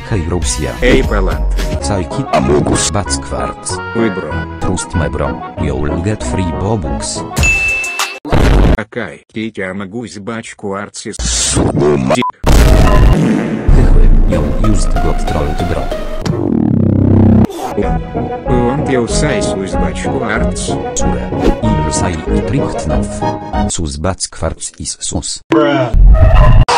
Hej Rusja. Ej Poland. Cajki Amogus Backwarts. Wybro. Trust Mebro. You'll get free bobux. Акай. Я могу сбачь кварцис. Hychły. You used got trolled bro. Он пилсайсу сбачь кварц. Sure. Ilsai i Trichtnow. Sus Backwarts is sus.